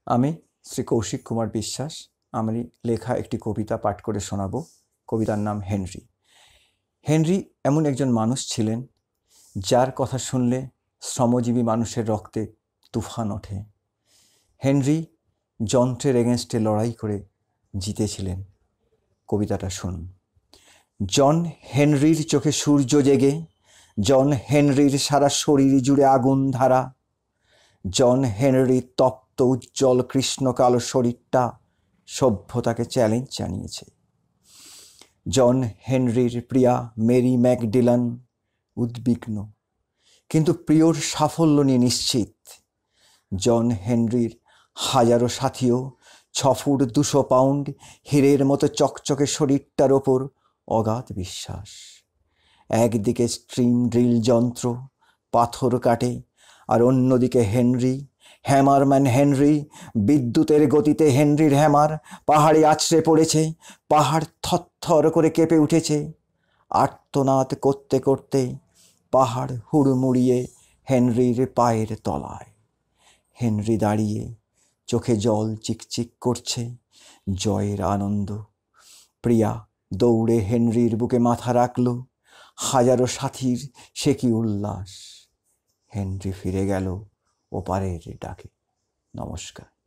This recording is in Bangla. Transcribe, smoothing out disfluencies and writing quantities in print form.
আমি শ্রী কৌশিক কুমার বিশ্বাস আমার লেখা একটি কবিতা পাঠ করে শোনাব। কবিতার নাম হেনরি। হেনরি এমন একজন মানুষ ছিলেন যার কথা শুনলে শ্রমজীবী মানুষের রক্তে তুফান ওঠে। হেনরি যন্ত্রের এগেনস্টে লড়াই করে জিতেছিলেন। কবিতাটা শুনুন। জন হেনরির চোখে সূর্য জেগে, জন হেনরির সারা শরীর জুড়ে আগুন ধারা, জন হেনরির তপ্ত উজ্জ্বল কৃষ্ণ কালো শরীরটা সভ্যতাকে চ্যালেঞ্জ জানিয়েছে। জন হেনরির প্রিয়া মেরি ম্যাকডিলান উদ্বিগ্ন, কিন্তু প্রিয়র সাফল্য নিয়ে নিশ্চিত। জন হেনরির হাজারো সাথীও 6 ফুট 200 পাউন্ড হীরের মতো চকচকে শরীরটার ওপর অগাধ বিশ্বাস। একদিকে স্ট্রিম ড্রিল যন্ত্র পাথর কাটে, আর অন্যদিকে হেনরি, হ্যামারম্যান হেনরি। বিদ্যুতের গতিতে হেনরির হ্যামার পাহাড়ে আছড়ে পড়েছে, পাহাড় থরথর করে কেঁপে উঠেছে। আর্তনাদ করতে করতে পাহাড় হুড়মুড়িয়ে হেনরির পায়ের তলায়। হেনরি দাঁড়িয়ে, চোখে জল চিকচিক করছে, জয়ের আনন্দ। প্রিয়া দৌড়ে হেনরির বুকে মাথা রাখল, হাজারো সাথীর সে কি উল্লাস। হেনরি ফিরে গেল ওপারের ডাকে। নমস্কার।